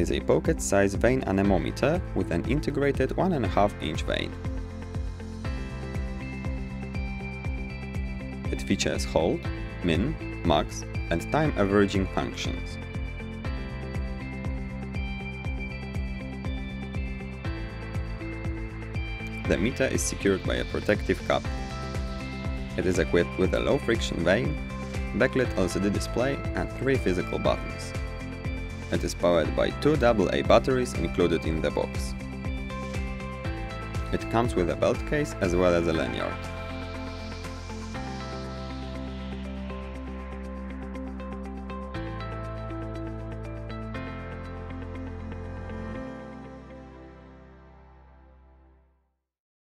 is a pocket-sized vane anemometer with an integrated 1.5-inch vane. It features hold, min, max and time averaging functions. The meter is secured by a protective cap. It is equipped with a low-friction vane, backlit LCD display and 3 physical buttons. It is powered by 2 AA batteries included in the box. It comes with a belt case as well as a lanyard.